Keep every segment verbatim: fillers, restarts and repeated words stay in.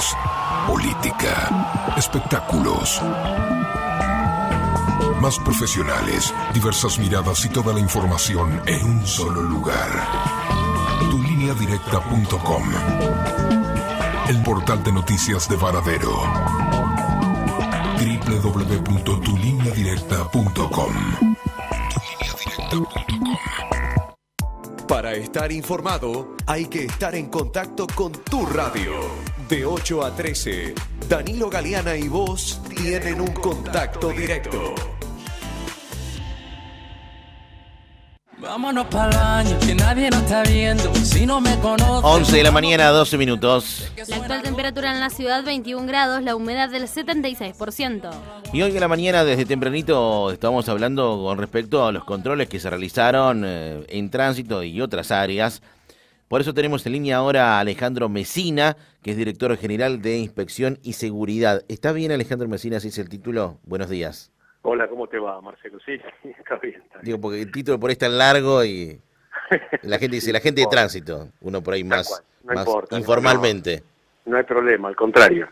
deportes, política, espectáculos. Más profesionales, diversas miradas y toda la información en un solo lugar. tu línea directa punto com, el portal de noticias de Varadero. doble u doble u doble u punto tu línea directa punto com. tu línea directa punto com. Para estar informado, hay que estar en contacto con tu radio. De ocho a trece, Danilo Galeana y vos tienen un contacto directo. Vámonos para el baño, que nadie nos está viendo. Si no me conoces. once de la mañana, doce minutos. La actual temperatura en la ciudad, veintiún grados, la humedad del setenta y seis por ciento. Y hoy en la mañana, desde tempranito, estamos hablando con respecto a los controles que se realizaron eh, en tránsito y otras áreas. Por eso tenemos en línea ahora a Alejandro Mesina, que es director general de Inspección y Seguridad. ¿Está bien, Alejandro Mesina, si es el título? Buenos días. Hola, ¿cómo te va, Marcelo? Sí, está bien, está bien. Digo, porque el título por ahí es tan largo y la gente dice, la gente de tránsito, uno por ahí más, no más importa, informalmente. No, no hay problema, al contrario.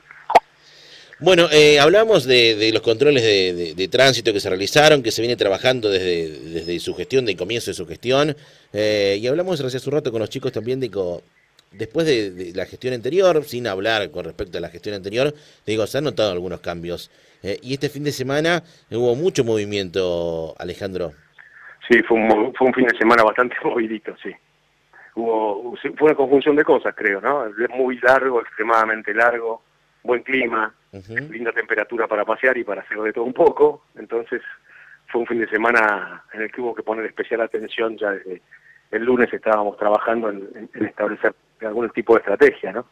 Bueno, eh, hablamos de, de los controles de, de, de tránsito que se realizaron, que se viene trabajando desde, desde su gestión, de comienzo de su gestión, eh, y hablamos hace un rato con los chicos también de co, después de, de la gestión anterior, sin hablar con respecto a la gestión anterior, digo, se han notado algunos cambios. Eh, y este fin de semana hubo mucho movimiento, Alejandro. Sí, fue un, fue un fin de semana bastante movidito, sí. Hubo, fue una conjunción de cosas, creo, ¿no? Es muy largo, extremadamente largo, buen clima, uh-huh. linda temperatura para pasear y para hacer de todo un poco. Entonces fue un fin de semana en el que hubo que poner especial atención. Ya desde el lunes estábamos trabajando en, en, en establecer algún tipo de estrategia, ¿no?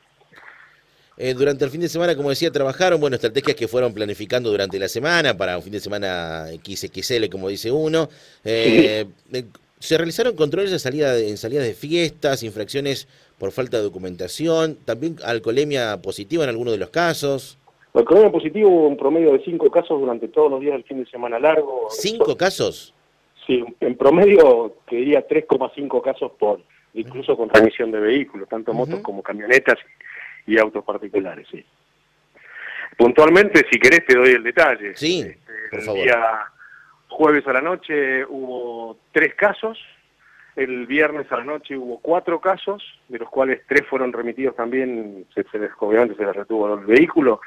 Eh, durante el fin de semana, como decía, trabajaron, bueno, estrategias que fueron planificando durante la semana, para un fin de semana equis equis ele, como dice uno. Eh, sí. eh, se realizaron controles de salida de, en salidas de fiestas, infracciones por falta de documentación, también alcoholemia positiva en algunos de los casos. Alcoholemia positiva hubo un promedio de cinco casos durante todos los días del fin de semana largo. ¿Cinco casos? Sí, en promedio, te diría tres coma cinco casos por, incluso con transmisión de vehículos, tanto motos uh-huh. como camionetas y autos particulares, sí. Puntualmente, si querés, te doy el detalle. Sí, este, por el favor. día jueves a la noche hubo tres casos, el viernes a la noche hubo cuatro casos, de los cuales tres fueron remitidos también, se, se les, obviamente se les retuvo el vehículo.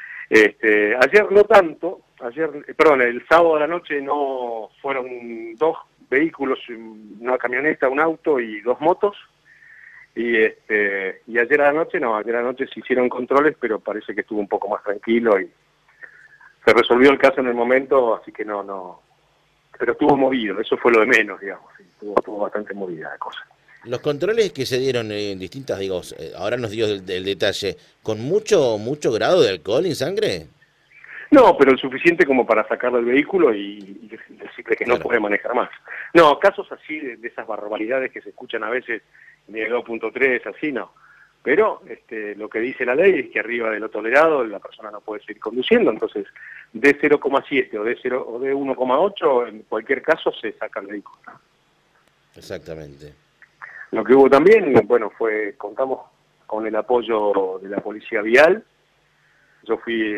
Este, ayer no tanto, ayer, perdón, el sábado a la noche no fueron dos vehículos, una camioneta, un auto y dos motos. Y este y ayer a la noche, no, ayer a la noche se hicieron controles, pero parece que estuvo un poco más tranquilo y se resolvió el caso en el momento, así que no, no, pero estuvo movido, eso fue lo de menos, digamos, sí, estuvo, estuvo bastante movida la cosa. Los controles que se dieron en distintas, digo, ahora nos dio el, el detalle, ¿con mucho, mucho grado de alcohol en sangre? No, pero el suficiente como para sacarlo del vehículo y, y decirle que claro. no puede manejar más. No, casos así, de, de esas barbaridades que se escuchan a veces en el dos punto tres, así no. Pero este, lo que dice la ley es que arriba de lo tolerado la persona no puede seguir conduciendo, entonces de cero coma siete o de cero o de uno coma ocho, en cualquier caso se saca el vehículo. Exactamente. Lo que hubo también, bueno, fue, contamos con el apoyo de la Policía Vial. Yo fui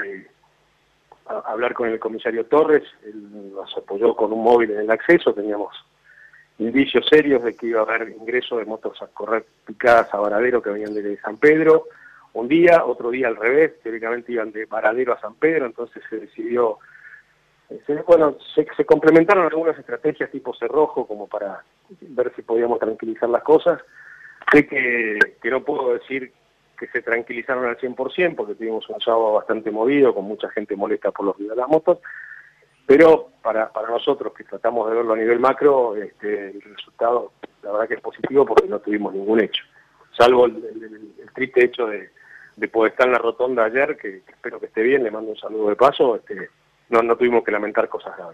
a hablar con el comisario Torres, él nos apoyó con un móvil en el acceso, teníamos indicios serios de que iba a haber ingreso de motos a correr picadas a Varadero que venían de San Pedro, un día, otro día al revés, teóricamente iban de Varadero a San Pedro, entonces se decidió, se, bueno, se, se complementaron algunas estrategias tipo cerrojo como para ver si podíamos tranquilizar las cosas. Sé que, que no puedo decir que se tranquilizaron al cien por ciento porque tuvimos un sábado bastante movido, con mucha gente molesta por los ruidos de las motos, pero para, para nosotros que tratamos de verlo a nivel macro, este, el resultado la verdad que es positivo porque no tuvimos ningún hecho, salvo el, el, el, el triste hecho de, de poder estar en la rotonda ayer, que, que espero que esté bien, le mando un saludo de paso, este, no, no tuvimos que lamentar cosas graves.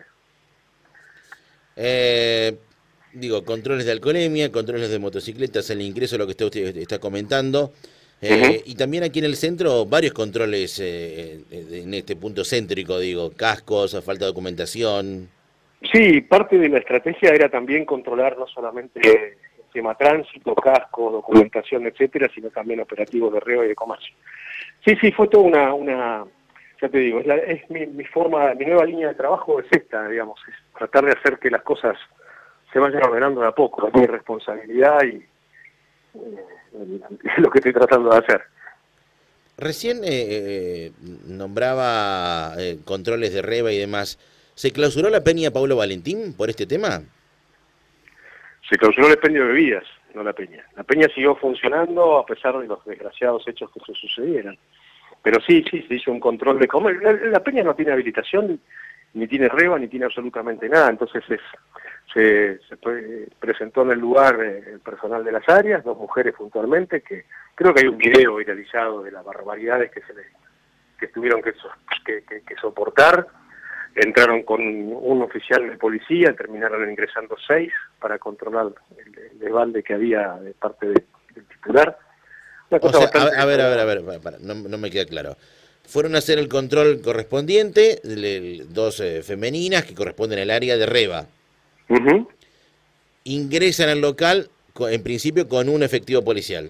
Eh, digo, controles de alcoholemia, controles de motocicletas, el ingreso, lo que usted está comentando. Eh, uh-huh. Y también aquí en el centro varios controles eh, en este punto céntrico, digo, cascos, falta de documentación. Sí, parte de la estrategia era también controlar no solamente el tema tránsito, cascos, documentación, etcétera, sino también operativos de reo y de comercio. Sí, sí, fue toda una, una ya te digo, es, la, es mi, mi forma, mi nueva línea de trabajo es esta, digamos, es tratar de hacer que las cosas se vayan ordenando de a poco, es mi responsabilidad y eh, es lo que estoy tratando de hacer. Recién eh, eh, nombraba eh, controles de reba y demás. ¿Se clausuró la peña Paulo Valentín por este tema? Se clausuró el expendio de bebidas, no la peña. La peña siguió funcionando a pesar de los desgraciados hechos que se sucedieran. Pero sí, sí, se hizo un control de comer. La, la peña no tiene habilitación, ni tiene reba, ni tiene absolutamente nada. Entonces es, se, se pre presentó en el lugar eh, el personal de las áreas, dos mujeres puntualmente, que creo que hay un video viralizado de las barbaridades que se les, que tuvieron que, que, que, que soportar. Entraron con un oficial de policía, terminaron ingresando seis para controlar el, el desbalde que había de parte de, del titular. Una cosa o sea, bastante... a, a ver, a ver, a ver, para, para, no, no me queda claro. Fueron a hacer el control correspondiente, de, de, dos eh, femeninas que corresponden al área de reba. Uh-huh. Ingresan al local, en principio, con un efectivo policial.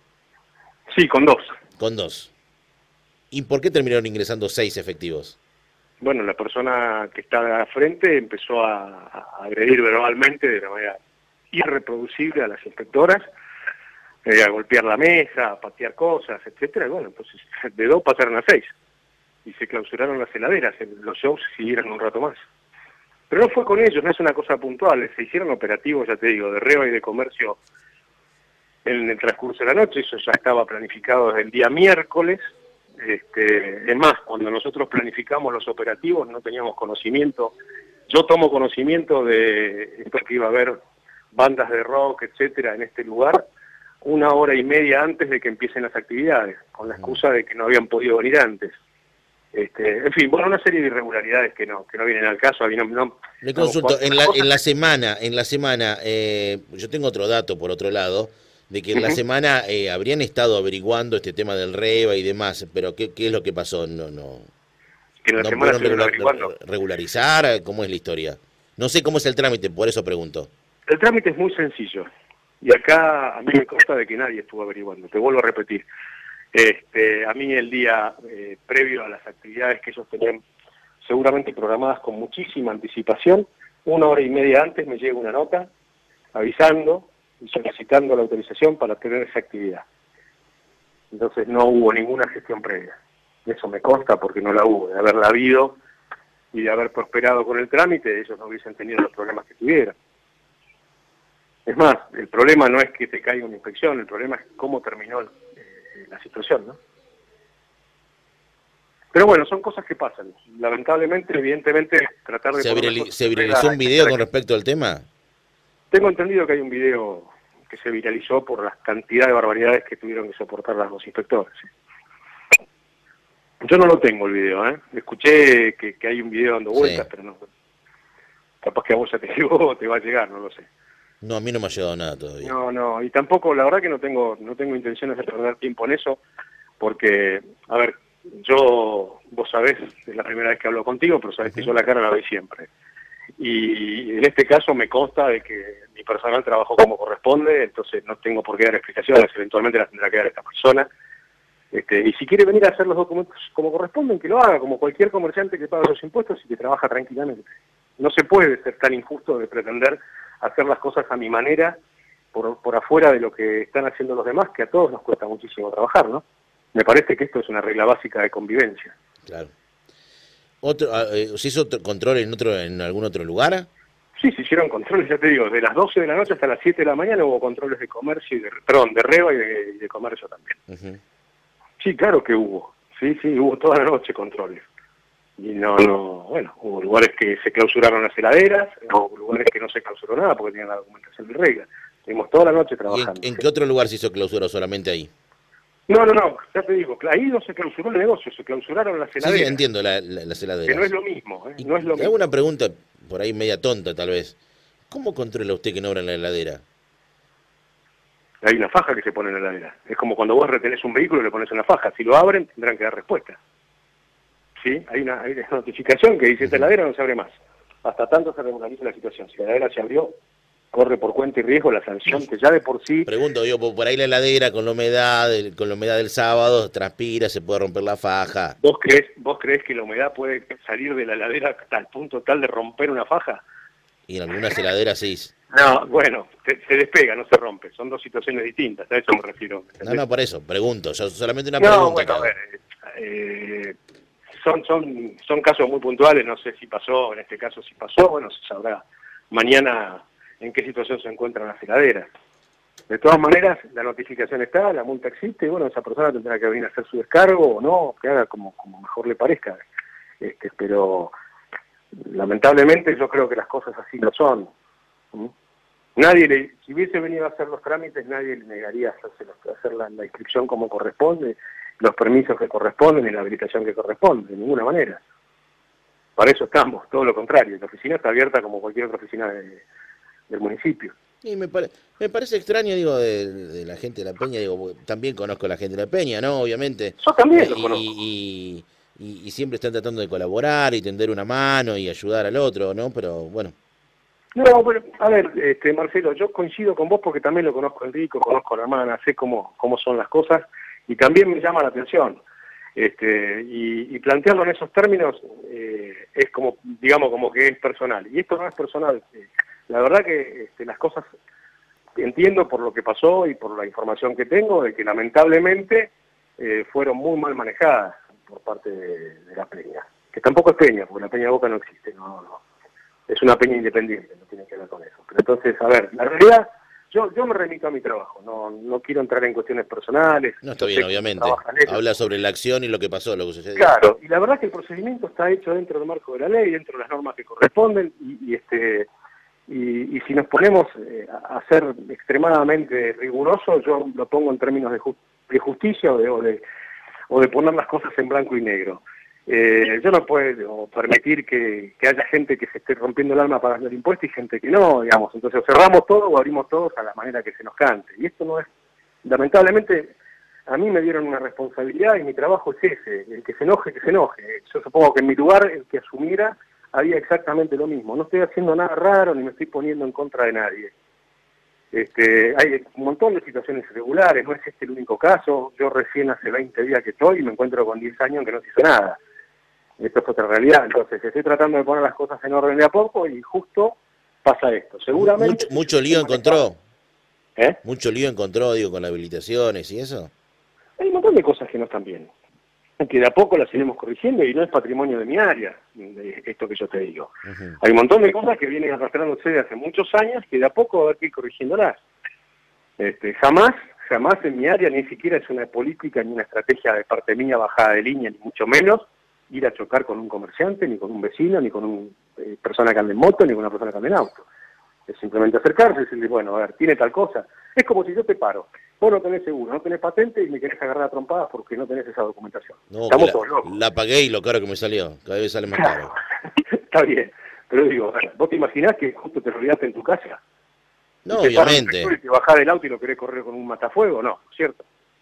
Sí, con dos. Con dos. ¿Y por qué terminaron ingresando seis efectivos? Bueno, la persona que estaba al frente empezó a, a agredir verbalmente de una manera irreproducible a las inspectoras, eh, a golpear la mesa, a patear cosas, etcétera. Y bueno, entonces de dos pasaron a seis y se clausuraron las heladeras. Los shows siguieron un rato más. Pero no fue con ellos, no es una cosa puntual. Se hicieron operativos, ya te digo, de reba y de comercio en el transcurso de la noche. Eso ya estaba planificado desde el día miércoles. Este, es más, cuando nosotros planificamos los operativos no teníamos conocimiento. Yo tomo conocimiento de esto, que iba a haber bandas de rock, etcétera, en este lugar, una hora y media antes de que empiecen las actividades, con la excusa de que no habían podido venir antes. Este, en fin, bueno, una serie de irregularidades que no que no vienen al caso. A mí no, no, Le consulto, en la, en la semana, en la semana, eh, yo tengo otro dato por otro lado, de que en la semana eh, habrían estado averiguando este tema del reba y demás, pero ¿qué, qué es lo que pasó? No, no, que en la ¿no semana pudieron regular, averiguando. regularizar? ¿Cómo es la historia? No sé cómo es el trámite, por eso pregunto. El trámite es muy sencillo, y acá a mí me consta de que nadie estuvo averiguando, te vuelvo a repetir. Este, a mí el día eh, previo a las actividades que ellos tenían seguramente programadas con muchísima anticipación, una hora y media antes me llega una nota avisando y solicitando la autorización para tener esa actividad. Entonces no hubo ninguna gestión previa. Eso me consta porque no la hubo. De haberla habido y de haber prosperado con el trámite, ellos no hubiesen tenido los problemas que tuvieron. Es más, el problema no es que te caiga una inspección, el problema es cómo terminó el, eh, la situación, ¿no? Pero bueno, son cosas que pasan. Lamentablemente, evidentemente, tratar de... ¿Se, virali ¿se viralizó un video con respecto al tema? Tengo entendido que hay un video que se viralizó por la cantidad de barbaridades que tuvieron que soportar las dos inspectores. ¿Sí? Yo no lo tengo el video, ¿eh? Escuché que, que hay un video dando vueltas, sí, pero no. Capaz que a vos ya te llegó o te va a llegar, no lo sé. No, a mí no me ha llegado nada todavía. No, no, y tampoco, la verdad que no tengo no tengo intenciones de perder tiempo en eso, porque, a ver, yo, vos sabés, es la primera vez que hablo contigo, pero sabés uh-huh. que yo la cara la doy siempre. Y en este caso me consta de que mi personal trabajó como corresponde, entonces no tengo por qué dar explicaciones, eventualmente las tendrá que dar esta persona. Este, y si quiere venir a hacer los documentos como corresponden, que lo haga, como cualquier comerciante que paga los impuestos y que trabaja tranquilamente. No se puede ser tan injusto de pretender hacer las cosas a mi manera, por, por afuera de lo que están haciendo los demás, que a todos nos cuesta muchísimo trabajar, ¿no? Me parece que esto es una regla básica de convivencia. Claro. Otro, eh, ¿Se hizo otro control en otro en algún otro lugar? Sí, se hicieron controles, ya te digo, de las doce de la noche hasta las siete de la mañana hubo controles de comercio, y de, perdón, de reba y de, y de comercio también. Uh-huh. Sí, claro que hubo, sí, sí, hubo toda la noche controles. Y no, no, bueno, hubo lugares que se clausuraron las heladeras, hubo lugares que no se clausuró nada porque tenían la documentación de regla. Estuvimos toda la noche trabajando. ¿Y en, en ¿sí? qué otro lugar se hizo clausura, solamente ahí? No, no, no, ya te digo, ahí no se clausuró el negocio, se clausuraron las heladeras. Sí, entiendo, la, la, las heladeras. Que no es lo mismo, ¿eh? Y No es lo te mismo. hago una pregunta, por ahí media tonta tal vez. ¿Cómo controla usted que no abra la heladera? Hay una faja que se pone en la heladera. Es como cuando vos retenés un vehículo y le pones una faja. Si lo abren, tendrán que dar respuesta. ¿Sí? Hay una, hay una notificación que dice, esta heladera no se abre más. Hasta tanto se regulariza la situación. Si la heladera se abrió, corre por cuenta y riesgo la sanción, que ya de por sí... Pregunto, digo, por ahí la heladera con la humedad, el- con la humedad del sábado, transpira, se puede romper la faja. ¿Vos creés, ¿Vos creés que la humedad puede salir de la heladera hasta el punto tal de romper una faja? Y en algunas heladeras sí. No, bueno, se, se despega, no se rompe. Son dos situaciones distintas, a eso me refiero. No, no, por eso, pregunto. Yo solamente una No, pregunta. bueno, acá. a ver, eh, son, son, son casos muy puntuales, no sé si pasó, en este caso si pasó, bueno, se sabrá mañana en qué situación se encuentran las heladeras. De todas maneras, la notificación está, la multa existe, y bueno, esa persona tendrá que venir a hacer su descargo o no, que haga como, como mejor le parezca. Este, pero lamentablemente yo creo que las cosas así no son. ¿Mm? Nadie le, si hubiese venido a hacer los trámites, nadie le negaría hacerse los- hacer la, la inscripción como corresponde, los permisos que corresponden y la habilitación que corresponde, de ninguna manera. Para eso estamos, todo lo contrario. La oficina está abierta como cualquier otra oficina de- del municipio. Y me, pare- me parece extraño, digo, de, de la gente de La Peña, digo, porque también conozco a la gente de La Peña, ¿no? Obviamente. Yo también Eh, los y, conozco. y, y- y siempre están tratando de colaborar y tender una mano y ayudar al otro, ¿no? Pero bueno, No, pero, a ver, este, Marcelo, yo coincido con vos porque también lo conozco a Enrico, conozco a la hermana, sé cómo, cómo son las cosas y también me llama la atención. Este, y, y plantearlo en esos términos eh, es como, digamos, como que es personal. Y esto no es personal. Eh, la verdad que este, las cosas, entiendo por lo que pasó y por la información que tengo, de que lamentablemente eh, fueron muy mal manejadas por parte de, de la Peña. Que tampoco es Peña, porque la Peña Boca no existe, no, no. Es una peña independiente, no tiene que ver con eso. Pero entonces, a ver, la realidad, yo yo me remito a mi trabajo, no no quiero entrar en cuestiones personales. no está Yo bien, sé obviamente. cómo trabajan ellos. Habla sobre la acción y lo que pasó, lo que sucedió. Claro, y la verdad que el procedimiento está hecho dentro del marco de la ley, dentro de las normas que corresponden, y, y este y, y si nos ponemos eh, a a ser extremadamente rigurosos, yo lo pongo en términos de, ju- de justicia o de, o de o de poner las cosas en blanco y negro. Eh, yo no puedo permitir que, que haya gente que se esté rompiendo el alma pagando el impuesto y gente que no, digamos. Entonces o cerramos todo o abrimos todos a la manera que se nos cante. Y esto no es, lamentablemente, a mí me dieron una responsabilidad y mi trabajo es ese, el que se enoje, que se enoje. Yo supongo que en mi lugar, el que asumiera, haría exactamente lo mismo. No estoy haciendo nada raro ni me estoy poniendo en contra de nadie. Este, hay un montón de situaciones irregulares, no es este el único caso. Yo recién hace veinte días que estoy y me encuentro con diez años que no se hizo nada. Esto es otra realidad. Entonces estoy tratando de poner las cosas en orden de a poco y justo pasa esto. Seguramente... Mucho, mucho lío encontró. ¿Eh? Mucho lío encontró, digo, con las habilitaciones y eso. Hay un montón de cosas que no están bien, que de a poco las iremos corrigiendo y no es patrimonio de mi área, de esto que yo te digo. Ujú. Hay un montón de cosas que vienen arrastrándose de hace muchos años que de a poco va a haber que ir corrigiéndolas. Este, jamás, jamás en mi área, ni siquiera es una política ni una estrategia de parte mía bajada de línea, ni mucho menos, ir a chocar con un comerciante, ni con un vecino, ni con una eh, persona que ande en moto, ni con una persona que ande en auto. Es simplemente acercarse y decirle, bueno, a ver, tiene tal cosa. Es como si yo te paro. Vos no tenés seguro, no tenés patente y me querés agarrar a trompadas porque no tenés esa documentación. No, Estamos que todos la, locos. la pagué y lo caro que me salió. Cada vez sale más caro. Está bien. Pero digo, ¿vos te imaginás que justo te olvidaste en tu casa? No, Y te paran obviamente. un sector y te bajás del auto y lo querés correr con un matafuego? No, ¿cierto?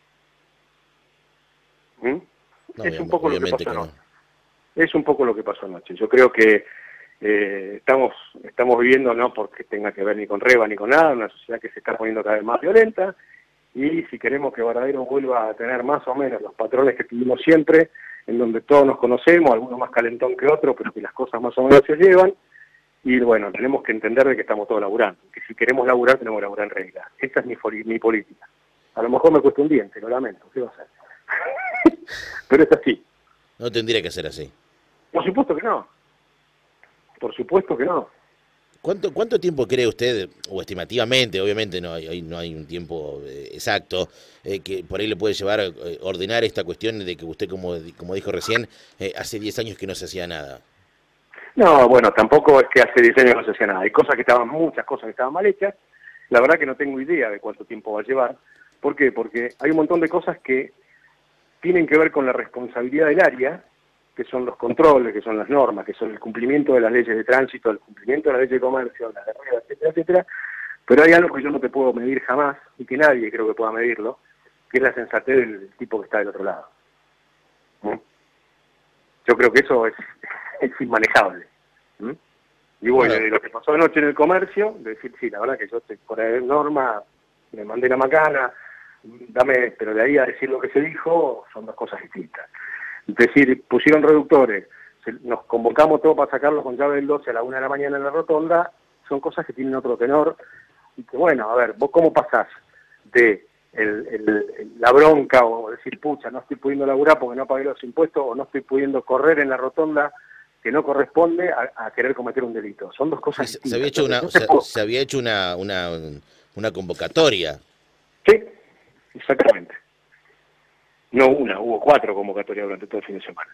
¿Mm? No, es un poco lo que obviamente pasó que no. anoche. Es un poco lo que pasó anoche. Yo creo que eh, estamos estamos viviendo, no porque tenga que ver ni con Reba ni con nada, una sociedad que se está poniendo cada vez más violenta, y si queremos que Varadero vuelva a tener más o menos los patrones que tuvimos siempre, en donde todos nos conocemos, algunos más calentón que otros, pero que las cosas más o menos se llevan, y bueno, tenemos que entender de que estamos todos laburando, que si queremos laburar, tenemos que laburar en regla. Esa es mi, mi política. A lo mejor me cuesta un diente, lo lamento, ¿qué va a hacer? Pero es así. No tendría que ser así. Por supuesto que no. Por supuesto que no. ¿Cuánto, ¿Cuánto tiempo cree usted, o estimativamente, obviamente no hay, no hay un tiempo eh, exacto, eh, que por ahí le puede llevar a eh, ordenar esta cuestión de que usted, como, como dijo recién, eh, hace diez años que no se hacía nada? No, bueno, tampoco es que hace diez años no se hacía nada. Hay cosas que estaban, muchas cosas que estaban mal hechas. La verdad que no tengo idea de cuánto tiempo va a llevar. ¿Por qué? Porque hay un montón de cosas que tienen que ver con la responsabilidad del área, que son los controles, que son las normas, que son el cumplimiento de las leyes de tránsito, el cumplimiento de la ley de comercio, la de rueda, etcétera, etcétera. Pero hay algo que yo no te puedo medir jamás, y que nadie creo que pueda medirlo, que es la sensatez del tipo que está del otro lado. ¿Mm? Yo creo que eso es, es inmanejable. ¿Mm? Y bueno, Claro. de lo que pasó anoche en el comercio, de decir, sí, la verdad que yo estoy por ahí de norma, me mandé la macana, dame, pero de ahí a decir lo que se dijo, son dos cosas distintas. Es decir, pusieron reductores, se- nos convocamos todos para sacarlos con llave del doce a la una de la mañana en la rotonda, son cosas que tienen otro tenor, y que bueno, a ver, vos cómo pasás de el, el- el- la bronca o decir, pucha, no estoy pudiendo laburar porque no pagué los impuestos, o no estoy pudiendo correr en la rotonda que no corresponde a, a querer cometer un delito. Son dos cosas Se, distintas. se había hecho una, Entonces, se, no te puedo- se había hecho una, una, una convocatoria. Sí, exactamente. No una, hubo cuatro convocatorias durante todo el fin de semana.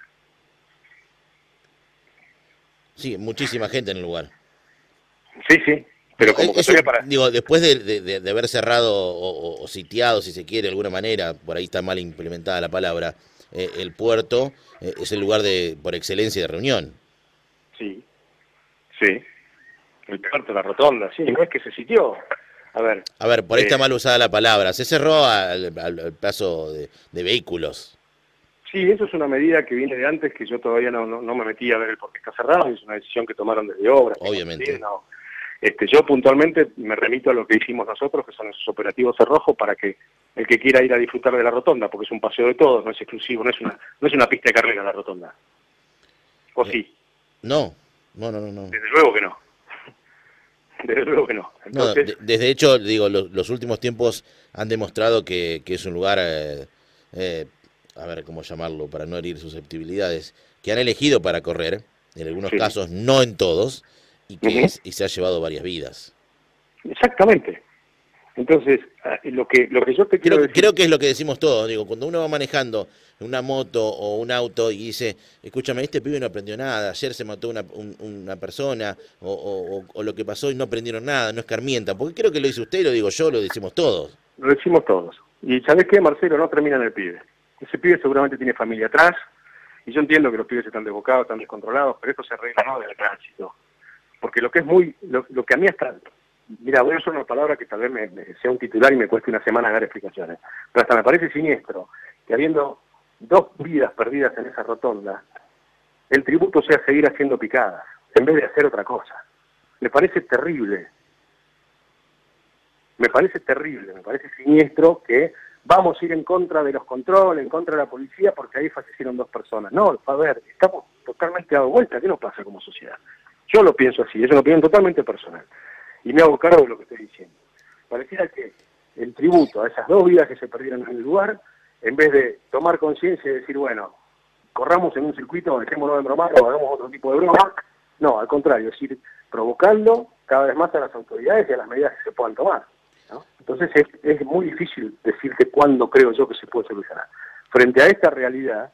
Sí, muchísima gente en el lugar. Sí, sí, pero Digo, eh, convocatoria eso, para... digo, después de, de- de- de haber cerrado o, o- o sitiado, si se quiere, de alguna manera, por ahí está mal implementada la palabra, eh, el puerto eh, es el lugar de por excelencia de reunión. Sí, sí. El puerto de la rotonda, sí, no es que se sitió. A ver, A ver, por ahí Eh, está mal usada la palabra. Se cerró al, al- al paso de, de vehículos. sí, eso es una medida que viene de antes, que yo todavía no, no, no me metí a ver el por qué está cerrado, y es una decisión que tomaron desde obras. Obviamente. No. Este, yo puntualmente me remito a lo que hicimos nosotros, que son esos operativos cerrojos, para que el que quiera ir a disfrutar de la rotonda, porque es un paseo de todos, no es exclusivo, no es una, no es una pista de carrera la rotonda. ¿O Eh, sí? No, no, no, no. no. Desde luego que no. Desde luego que no. No, Entonces, de- desde hecho, digo, lo- los últimos tiempos han demostrado que, que es un lugar, eh, eh, a ver cómo llamarlo, para no herir susceptibilidades, que han elegido para correr, en algunos Sí. casos, no en todos, y que Ujú. es- y se ha llevado varias vidas. exactamente. Entonces, ah, lo que lo que yo te quiero Creo, decir... creo que es lo que decimos todos, digo, cuando uno va manejando una moto o un auto y dice, escúchame, este pibe no aprendió nada, ayer se mató una, un- una persona, o, o- o- o lo que pasó y no aprendieron nada, no escarmientan, porque creo que lo dice usted, lo digo yo, lo decimos todos. Lo decimos todos. Y ¿sabés qué, Marcelo? No termina en el pibe. Ese pibe seguramente tiene familia atrás, y yo entiendo que los pibes están desbocados, están descontrolados, pero esto se arregla no del tránsito. Porque lo que es muy, lo, lo que a mí hasta, mira, voy a usar una palabra que tal vez me, me sea un titular y me cueste una semana dar explicaciones, pero hasta me parece siniestro que habiendo dos vidas perdidas en esa rotonda, el tributo sea seguir haciendo picadas, en vez de hacer otra cosa. Me parece terrible. Me parece terrible, me parece siniestro que vamos a ir en contra de los controles, en contra de la policía, porque ahí fallecieron dos personas. No, a ver, estamos totalmente dado vuelta. ¿Qué nos pasa como sociedad? Yo lo pienso así, es una opinión totalmente personal. Y me hago cargo de lo que estoy diciendo. Pareciera que el tributo a esas dos vidas que se perdieron en el lugar, en vez de tomar conciencia y decir, bueno, corramos en un circuito, dejémonos de bromar o hagamos otro tipo de broma, no, al contrario, es ir provocando cada vez más a las autoridades y a las medidas que se puedan tomar, ¿no? Entonces es, es muy difícil decirte cuándo creo yo que se puede solucionar. Frente a esta realidad,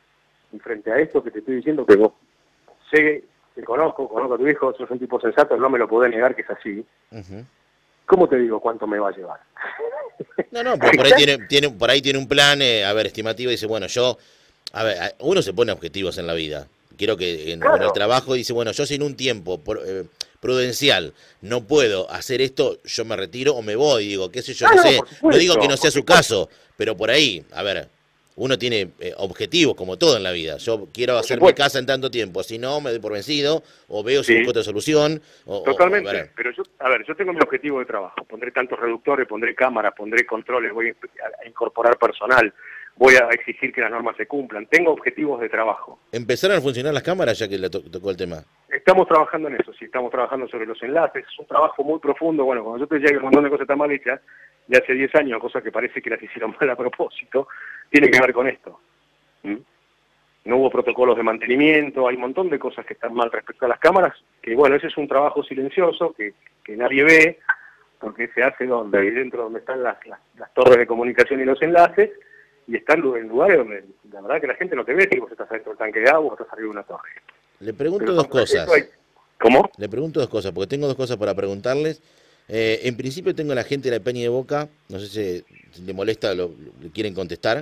y frente a esto que te estoy diciendo, que vos sé, te conozco, conozco a tu hijo, sos un tipo sensato, no me lo podés negar que es así, Ujú. ¿cómo te digo cuánto me va a llevar? No, no, pero por ahí tiene, tiene, por ahí tiene un plan, eh, a ver, estimativo, y dice, bueno, yo, a ver, a- uno se pone objetivos en la vida. Quiero que en, Claro. en el trabajo dice, bueno, yo si en un tiempo por- eh, prudencial no puedo hacer esto, yo me retiro o me voy, digo, qué sé yo, Ah, no no, sé, por no supuesto, digo que no sea por su caso, pero por ahí, a ver, uno tiene eh, objetivos como todo en la vida. Yo quiero Por hacer mi supuesto. casa en tanto tiempo, si no me doy por vencido, o veo si Sí. busco otra solución. O, o- Totalmente, a ver, pero yo, a ver, yo tengo mi objetivo de trabajo, pondré tantos reductores, pondré cámaras, pondré controles, voy a a incorporar personal, voy a exigir que las normas se cumplan, tengo objetivos de trabajo. ¿empezaron a funcionar las cámaras ya que le to- tocó el tema? Estamos trabajando en eso, sí, estamos trabajando sobre los enlaces, es un trabajo muy profundo, bueno, cuando yo te decía que un montón de cosas están mal hechas, de hace diez años, cosas que parece que las hicieron mal a propósito, tiene que ver con esto. ¿Mm? No hubo protocolos de mantenimiento, hay un montón de cosas que están mal respecto a las cámaras, que bueno, ese es un trabajo silencioso que, que nadie ve, porque se hace donde, ahí dentro donde están las, las, las torres de comunicación y los enlaces, y están en lugares donde la verdad que la gente no te ve si vos estás dentro del tanque de agua o estás arriba de una torre. Le pregunto Pero dos contra cosas. eso hay- ¿Cómo? Le pregunto dos cosas, porque tengo dos cosas para preguntarles. Eh, en principio tengo a la gente de la Peña de Boca, no sé si, si le molesta, lo, lo quieren contestar.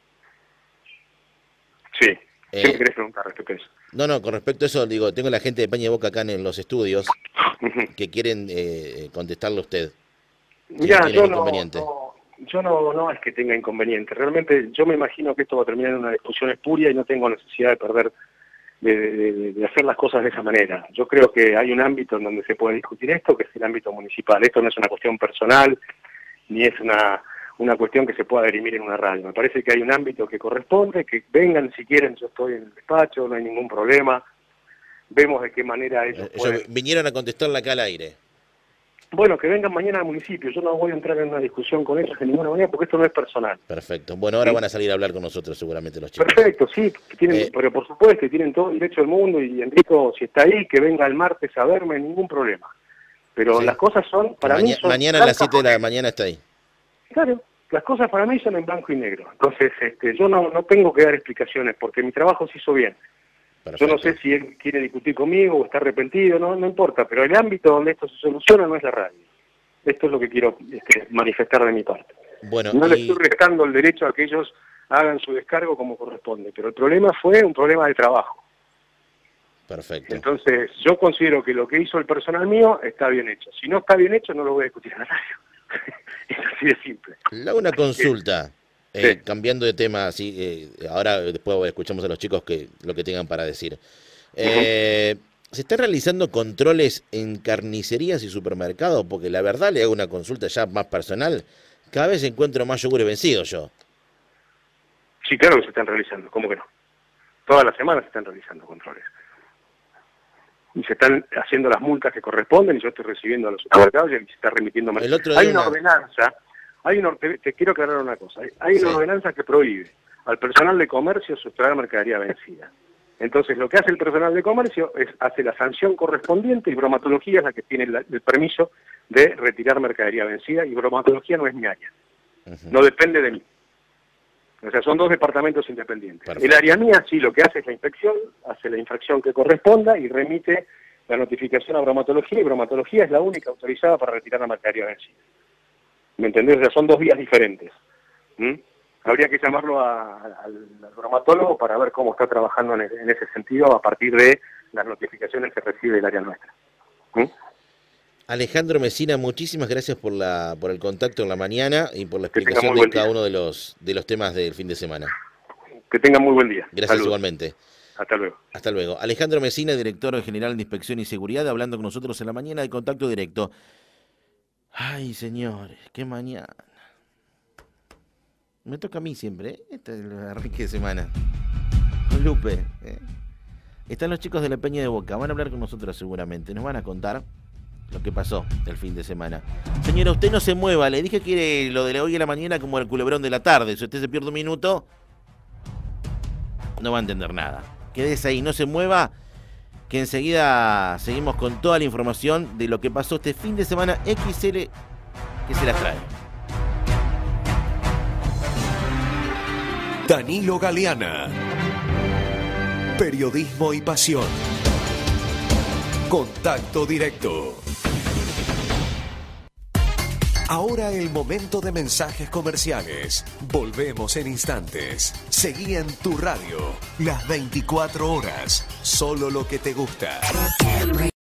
Sí. Eh, ¿Qué me querés preguntar respecto a eso? No, no, con respecto a eso, digo, tengo a la gente de Peña de Boca acá en los estudios que quieren eh, contestarle a usted. Mirá, tiene yo no, inconveniente. no, yo no, no es que tenga inconveniente. Realmente yo me imagino que esto va a terminar en una discusión espuria y no tengo necesidad de perder de, de, de hacer las cosas de esa manera. Yo creo que hay un ámbito en donde se puede discutir esto, que es el ámbito municipal. Esto no es una cuestión personal, ni es una, una cuestión que se pueda dirimir en una radio. Me parece que hay un ámbito que corresponde, que vengan si quieren, yo estoy en el despacho, no hay ningún problema. Vemos de qué manera ellos eh, pueden... Vinieron a contestarle acá al aire. Bueno, que vengan mañana al municipio. Yo no voy a entrar en una discusión con ellos de ninguna manera porque esto no es personal. Perfecto. Bueno, ahora ¿Sí? van a salir a hablar con nosotros seguramente los chicos. Perfecto, sí, tienen, Eh, pero por supuesto, y tienen todo el derecho del mundo, y Enrico, si está ahí, que venga el martes a verme, ningún problema. Pero Sí. las cosas son, para Maña- mí son... mañana a las blancas siete de la con- mañana está ahí. Claro, las cosas para mí son en blanco y negro. Entonces, este, yo no, no tengo que dar explicaciones, porque mi trabajo se hizo bien. Perfecto. Yo no sé si él quiere discutir conmigo o está arrepentido, no, no importa, pero el ámbito donde esto se soluciona no es la radio. Esto es lo que quiero este, manifestar de mi parte. Bueno, No le y- estoy restando el derecho a que ellos hagan su descargo como corresponde, pero el problema fue un problema de trabajo. Perfecto. Entonces, yo considero que lo que hizo el personal mío está bien hecho. Si no está bien hecho, no lo voy a discutir en la radio. Es así de simple. Le hago una consulta, eh, Sí. cambiando de tema, así, eh, ahora después escuchamos a los chicos que lo que tengan para decir. Eh, ¿Se están realizando controles en carnicerías y supermercados? Porque la verdad, le hago una consulta ya más personal, cada vez encuentro más yogures vencidos yo. Sí, claro que se están realizando, ¿cómo que no? Todas las semanas se están realizando controles. Y se están haciendo las multas que corresponden, y yo estoy recibiendo a los supermercados y se está remitiendo... El otro día hay una una- ordenanza, hay una, te, te quiero aclarar una cosa, hay, hay una Sí. ordenanza que prohíbe al personal de comercio sustraer mercadería vencida. Entonces, lo que hace el personal de comercio es hace la sanción correspondiente, y bromatología es la que tiene la, el permiso de retirar mercadería vencida, y bromatología no es mi área, Ujú. no depende de mí. O sea, son dos departamentos independientes. Perfecto. El área mía sí lo que hace es la inspección, hace la infracción que corresponda y remite la notificación a bromatología, y bromatología es la única autorizada para retirar la mercadería vencida. ¿Me entendés? O sea, son dos vías diferentes. ¿Mm? Habría que llamarlo a- al, al bromatólogo para ver cómo está trabajando en, en ese sentido a partir de las notificaciones que recibe el área nuestra. ¿Mm? Alejandro Mesina, muchísimas gracias por la por el contacto en la mañana y por la Que tenga explicación muy de buen cada día. uno de los de los temas del fin de semana. Que tengan muy buen día. Gracias Saludos. igualmente. Hasta luego. Hasta luego. Alejandro Mesina, director general de Inspección y Seguridad, hablando con nosotros en la mañana de Contacto Directo. Ay, señores, qué mañana. Me toca a mí siempre, ¿eh? Este es el arranque de semana. Con Lupe. ¿eh? Están los chicos de la Peña de Boca, van a hablar con nosotros seguramente, nos van a contar lo que pasó el fin de semana. Señora, usted no se mueva, le dije que lo de hoy a la mañana como el culebrón de la tarde. Si usted se pierde un minuto, no va a entender nada. Quédese ahí, no se mueva, que enseguida seguimos con toda la información de lo que pasó este fin de semana X L que se las trae. Danilo Galeana. Periodismo y pasión. Contacto directo. Ahora el momento de mensajes comerciales. Volvemos en instantes. Seguí en tu radio las veinticuatro horas. Solo lo que te gusta. Rock and